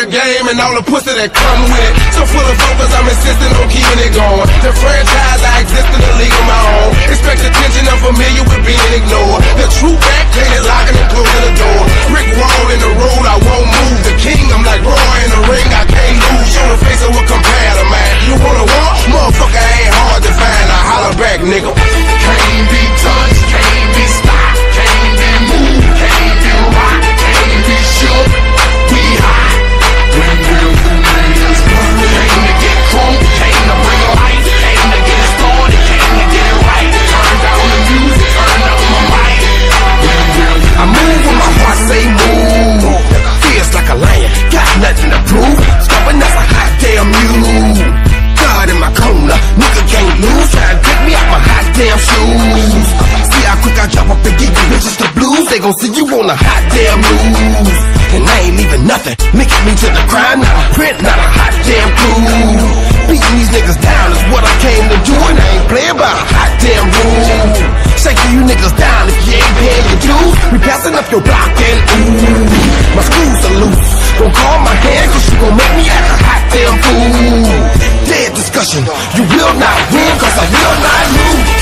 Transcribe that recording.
game and all the pussy that come with it. So full of focus, I'm insisting on keeping it going. The franchise, I exist in a league of my own. Expect attention, I'm familiar with being ignored. The true back, clean locking and closing the door. Brick wall in the road, I won't move. The king, I'm like Roy in the ring, I can't lose. Show the face of what compare to man. You wanna walk? Motherfucker ain't hard to find. I holler back, nigga. Can't be touched, can't be stopped, can't be moved, can't be rocked, can't be shook. We hot when real niggas burn. Came to get crunk, came to bring life, came to get started, came to get it right. Turn down the music, turn up my mic. I move when my heart say move. Feels like a lion, got nothing to prove. Stopping us a hot damn mule. God in my corner, nigga can't lose. Try to take me out my hot damn shoes. See how quick I drop up and give you bitches the blues. They gon' see you on a hot damn move. And I ain't leaving nothing, linking me to the crime. Not a print, not a hot damn clue. Beating these niggas down is what I came to do. And I ain't playing by a hot damn rule. Shaking you niggas down if you ain't paying your dues. We passing up your block and ooh, my screws are loose. Don't call my hand cause you gon' make me act a hot damn fool. Dead discussion, you will not win cause I will not lose.